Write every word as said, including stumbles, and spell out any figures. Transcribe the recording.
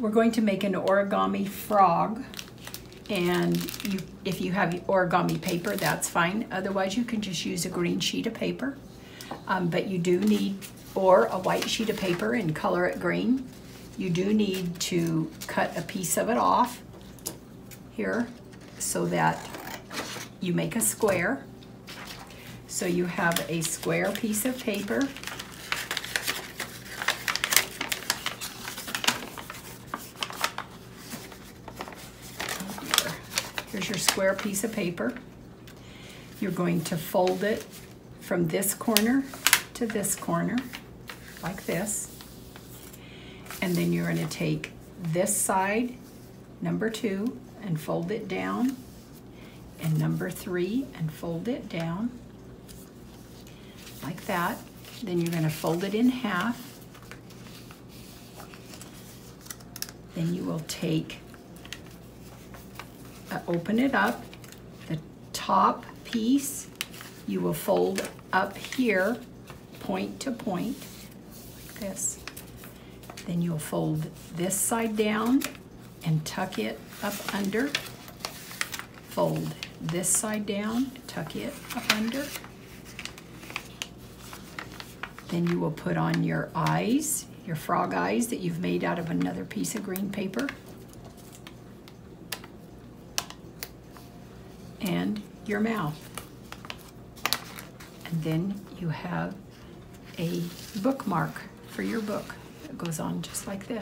We're going to make an origami frog, and you, if you have origami paper, that's fine. Otherwise, you can just use a green sheet of paper. Um, but you do need, or a white sheet of paper and color it green. You do need to cut a piece of it off here so that you make a square. So you have a square piece of paper. Here's your square piece of paper. You're going to fold it from this corner to this corner, like this. And then you're going to take this side, number two, and fold it down, and number three, and fold it down, like that. Then you're going to fold it in half. Then you will take Uh, open it up, the top piece you will fold up here, point to point, like this. Then you'll fold this side down and tuck it up under. Fold this side down, tuck it up under. Then you will put on your eyes, your frog eyes that you've made out of another piece of green paper. And your mouth. And then you have a bookmark for your book that goes on just like this.